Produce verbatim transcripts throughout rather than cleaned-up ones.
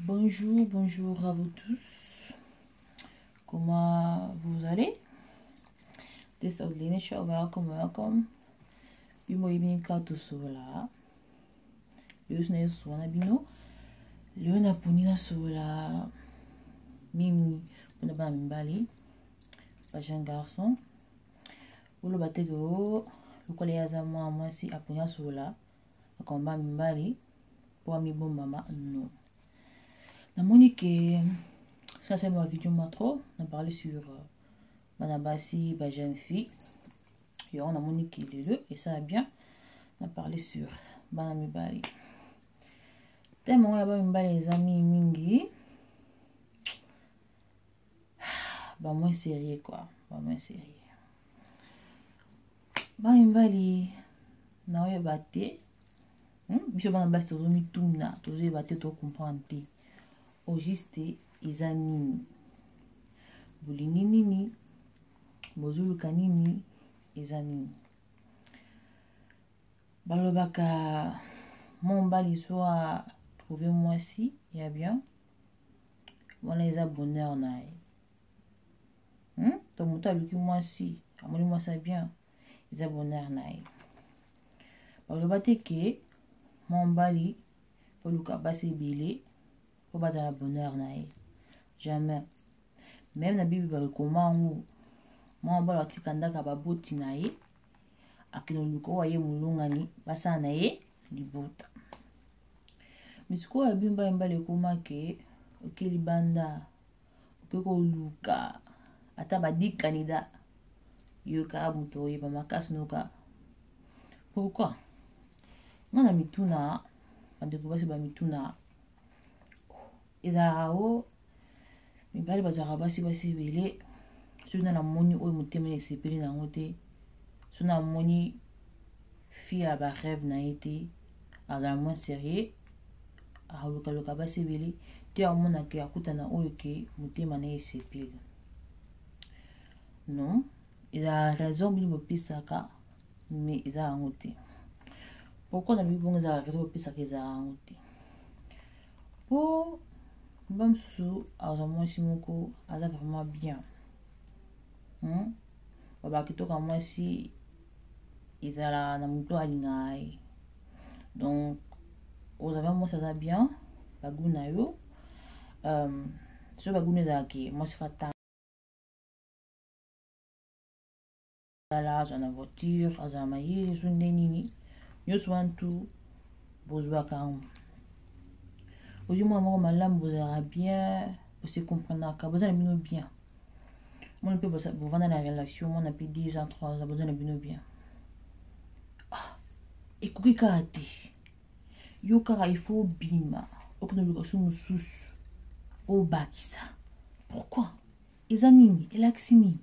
Bonjour, bonjour à vous tous. Comment vous allez? This is Lena Show. Welcome, welcome. Bimo ibini kato sola. Leus na yeswana bino. Leo na punina sola. Mimi puna ba mimbali. Ba jeune garçon. Ulo batego. Lukole yaza mwa mwasi apunya sola. Akomba mimbali. Pour mi bon mama non. Na monique. Ça c'est ma vidéo matro. On a parlé sur euh, Madame Bassi, ma jeune fille. Et on a monique les deux. Et ça va bien. On a parlé sur Madame Bali. Tellement il y a Bali les amis mingi. Bah moins sérieux quoi. Bah moins sérieux. Madame Bali. Na oye bate. Hmm? Bicho Madame Bassi tozo mi tumna. Tozo ye bate to comprendre. Au juste eza nini. Bulini nini. Bozuluka nini. Eza nini. Balobaka mon bali soit trouver moi si il y a bien. Voilà eza bonheur nae. Hmm? Donc muta luki moi si. Amoni moi ça bien. Eza bonheur nae. Balobate ke mon bali pour luka basi bile. Pour baza la bonheur nae. Jamais. Même na bibi ba comment ou mon bali akikanda ka baboti nae. Akino luko wa ye mulungani basa na ye libota. Misiko ya bimba mbale kuma ke okeli banda okeko luka ata badi kanida yoka muto ye ba makasi noka. Pourquoi? Mwana mituna bandeko basi ba mituna ezao mibali bazaka basi basi bele suna na moni oyo mutemene sepeli na ngote. Suna moni fille à ba rêve na été à la moins sérieux à loka loka basi bele te amona ke akuta na oyo ke mutema na esepeli. Non, il a raison bili bopisaka mais il a ngote. Pourquoi na bi bonga za raison bopisaka za ngote? Po bam su aza mwasi moko aza vraiment bien. Hmm? Baba kitoka mwasi izala na muto alingai. Donc aux avant moi ça va bien baguna yo euh so baguna zaki moi c'est fata la dans la voiture à maye so nini yo swantu bozwa kam oji moi moi malam bozara bien pour se comprendre ka bozana bino bien mon peut vous vendre la relation mon a pu dix ans trois ans bozana bino bien ah et kuki te yo kara il faut bima okno lukasu mususu o bakisa. Pourquoi? Ezanini elaksini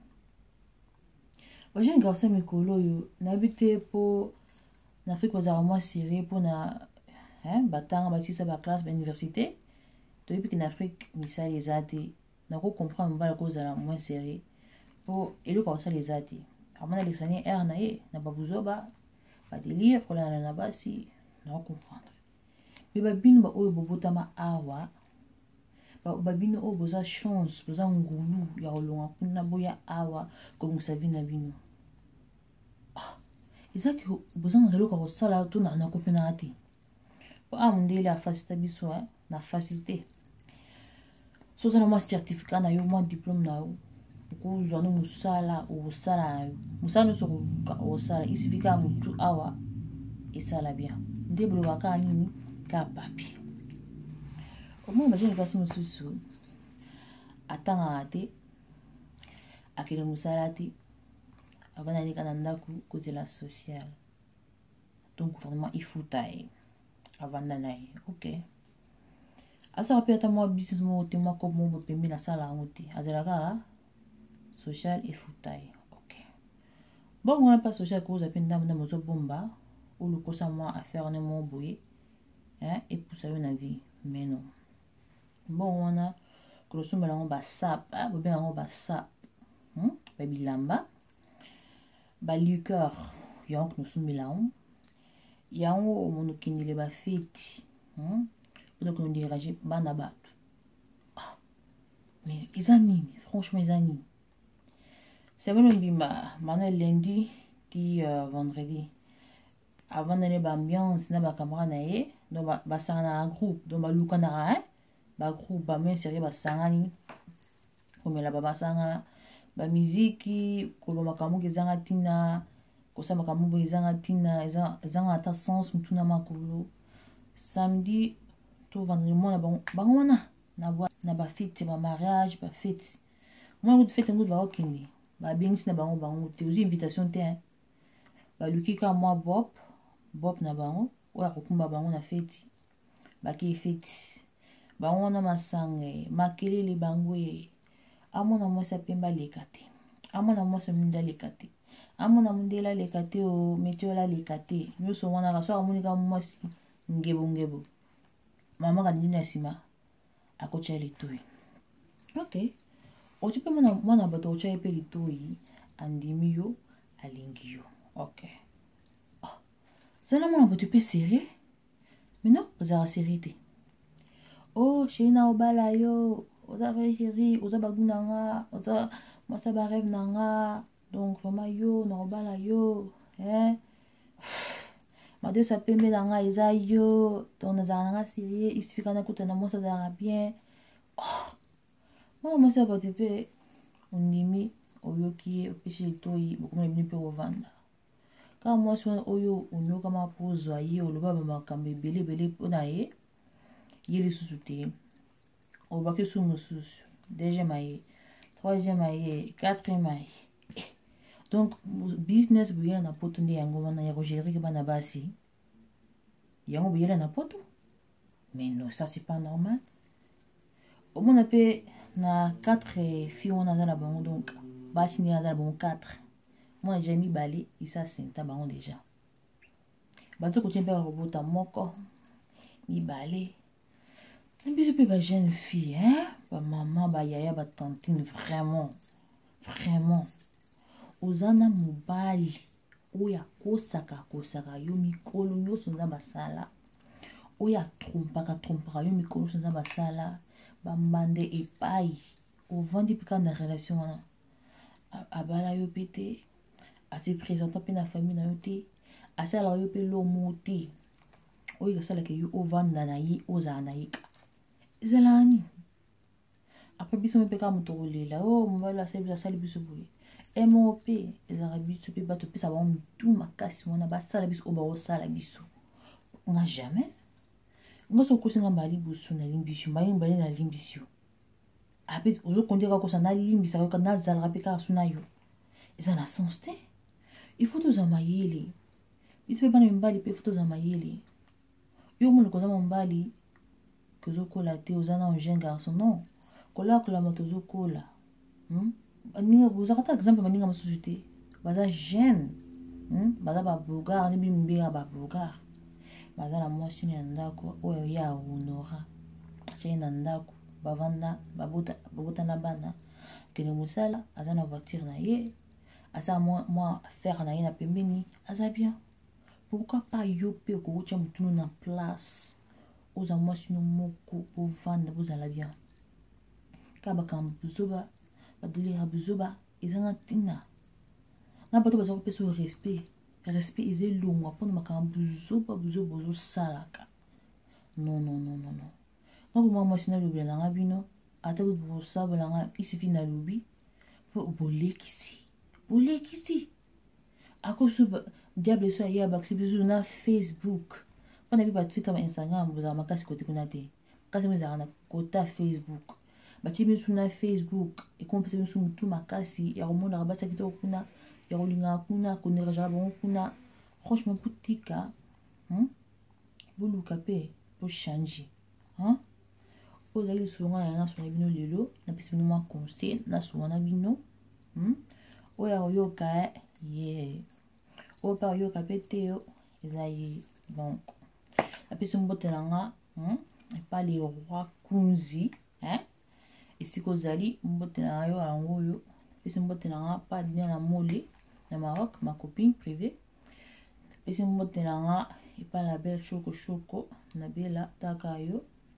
bajen garçon mikolo yo nabite po na Afrique bazara moi sérieux po na hein batanga batisa ba classe ba université to yebi que na Afrique misali ezate na ko comprendre mbala ko zala moins sérieux po elo ka sala ezate amana lexani er na ye na babuzoba ba délire ko la na basi na comprendre. Mais babino ba oyo bobotama awa ba babino o boza chance boza ngulu ya olonga kuna boya awa ko musa vina bino. Ah ezaki boza ngalo ka sala to na na kopena ati po amundele a facilité biso na facilité so ça na ma certificat na yo mo diplôme na yo ko jono musala o sala musala so ko sala isifika mutu awa isala bien ndeblo baka nini ka papi omo ba jeune kasi mususu atanga ate akele musalati avana ni kana ndaku kozela social donc vraiment il faut tailler avanda nae OK asa pe ata mo business mo te mo ko mo pembe na sala ngote azela ka social et faut tailler OK bon on n'a pas social ko za penda na mo zo bomba ou le kosa moi à faire ne mon boye hein et pour ça une vie mais non bon on a que le sommet là on ba sap ah bien on ba sap hmm ba bilamba ba liqueur donc nous sommes là on ya on mon kinile ba fête hmm donc on déranger bana bato. Ah, mais ils en nini, franchement ils en nini. C'est bon bimba, maintenant lundi di euh, vendredi. Avant d'aller ba ambiance na ba camarade na ye, donc ba ba sanga un groupe, donc ba luka na hein, ba groupe ba men série ba sanga ni. Comme la ba sanga ba musique, ko lo makamu kezanga tina, ko sa makamu kezanga tina, ezanga ata sens mutuna makulu. Samedi to vendredi mo na ba bango wana na ba na ba fête ba mariage ba fête. Moi route fête ngout ba okindi. Ba bingsi na bango bango te uzi invitation te hein. Ba lukika moi Bob Bob na bango oya kokumba bango na fête. Ba ki fête. Bango na masange makelele bango ye. Amona mwasa pemba lekate. Amona mwasa munda lekate. Amona mundela lekate o metiola lekate. Nyoso wana kaswa amonika mwasi ngebo ngebo. Mama kanini asima akocha litoi. Okay. Ochipe mwana mwana bato ocha epe litoi andimi yo alingi yo. Okay. Oh. Sana mwana bato pe sérieux? Mais non, vous avez sérieux. Oh, Shina obala yo. Oza vrai chéri, oza bagou nanga, oza masa ba rêve nanga. Donc vraiment yo na obala yo, hein. Ma deux ça peut me nanga eza yo. Donc na nanga sérieux, il suffit kana kuta na mosa za bien. Oh. Moi moi ça va te pe ondimi oyoki opishi toi bokoma bini pe ovanda. Ka moi so oyo onyo kama pozo ayi oloba ba makambe bele bele pona ye. Yeli susute. Au bac sous moussous, deuxième aïe, troisième aïe, quatrième aïe. Donc, business, vous avez un pote, vous avez un gérer qui va basi. Il y a un billet na poto. Mais non, ça c'est pas normal. Au moins, on a quatre filles, on a la banque, donc, basi ni a bon quatre. Moi, j'ai mis balai, et ça c'est un tabac déjà. Bateau que tu as robot à moko, mi balai. Et puis je peux pas jeune fille, hein? Ba maman, ba yaya, ba tantine, vraiment, vraiment. Ozana mobali, oya kosaka kosaka yo mikolo nyonso nza basala. Oya trompaka trompaka yo mikolo nyonso nza basala. Ba mbande epai, ovandi pika na relation wana. Abala yo pete, ase présenta pe na famille na yo te, asala yo pe lomo te. Oya sala ke yo ovanda na yi oza na yika. Zelani. Après biso me peka mutolela oh mbala sebi za sali biso boye. M O P ezara biso pe bato pesa ba tout makasi mona ba sala biso oba o sala biso. On a jamais. On so kosinga mbali busu na limbishu mbali mbali na limbishu. Après ozo kondira ko sana limbisa ko na zalra pe ka suna yo. Ezana sens te. Il faut tous amayele. Biso pe bana mbali pe faut tous amayele. Yo mo ko za mbali que zo kola te ozana un jeune garçon non kola kola moto zo kola hm ani vous avez exemple maninga ma société baza jeune hm baza ba bogar ni bimbe ba bogar baza la mwasi ni ndako oyo ya honora chena ndako bavanda babota babota na bana que le musala azana voiture na ye asa moi moi faire na ye na pembeni aza bien pourquoi pas yo pe ko ucha mutunu na place oza mwasi no moko ovanda bozala bien ka bakambo buzoba badilira buzoba ezanga tina na bato baza kopesa respect respect eze longwa mpona makambo buzoba buzoba ozosalaka non non non non non nako mwa mwasi nalobela nanga bino ata bosabolanga isifi nalobi po bolekisi bolekisi akoso diable so ya bakisi bizu na Facebook. On a vu pas Twitter, Instagram, vous avez ma casse côté qu'on a été. Quand vous avez un côté Facebook, bah tu mets sur Facebook et qu'on peut se sur tout ma casse, il y a au moins la rabat qui te okuna, il y a au linga kuna, qu'on est déjà bon kuna. Franchement, petit cas, hein, vous le capez pour changer, hein. Vous allez souvent y en a sur les bino lelo, na pesi bino ma conseil, na souvent na bino, hein. Oya oyo ka, yeah. Oya par yo capete yo, ezaye donc. Après ce mbote nanga hein et pas les rois kunzi hein et si kozali mbote na yo ango yo et ce mbote nanga pas bien na molé na Maroc ma copine privée et ce mbote nanga et pas la belle choco choco na bela taka yo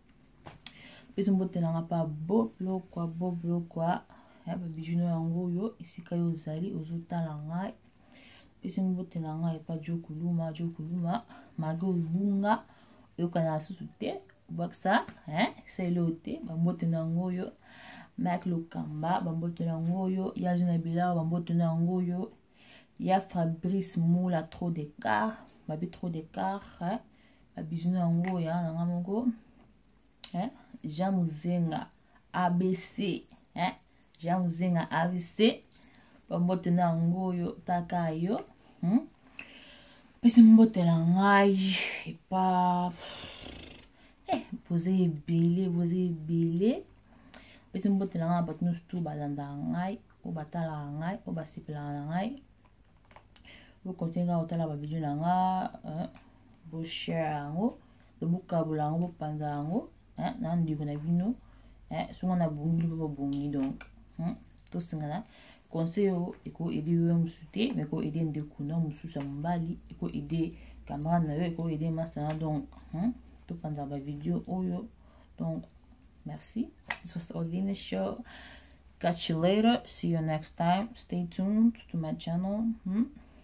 pesi mbote nanga pa bo blokwa bo blokwa ya ba bijou no yango yo esika yo zali ozotala ngai pesi mbote nanga epa jo kuluma jo kuluma mago bunga yo kana susu te baksa hein c'est loté ba mbote nango yo Mac Lokamba ba mbote nango yo ya jina bila ba mbote nango yo ya Fabrice Moula trop d'écart ba bi trop d'écart hein ba bijou nango ya nanga mongo hein Jean Muzenga A B C hein Jean Muzenga A B C ba mbote nango yo taka yo hmm pesi mbote la ngai et pas eh poser belé poser belé pesi mbote la ngai batnu stu balanda ngai o batala ngai o basipela ngai o kontenga otala ba video na nga bo share ngo de bukabula ngo panza ngo hein na ndiko na bino hein songa na bungi bo bungi donc hein to singana conseil eko aider yo musuté mais ko aider ndeko na mususa mbali eko aider camarade na yo eko aider master donc hein to panza ba video oyo donc merci. This was Odine Show. Catch you later. See you next time. Stay tuned to my channel. Hmm?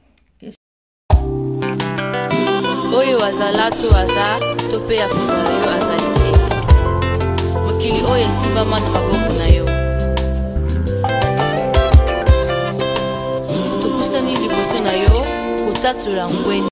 Oyo azala to aza to pe ya kozala yo azali te mokili oyo esimba mana maboko na yo topusani liboso na yo kotatula ngweni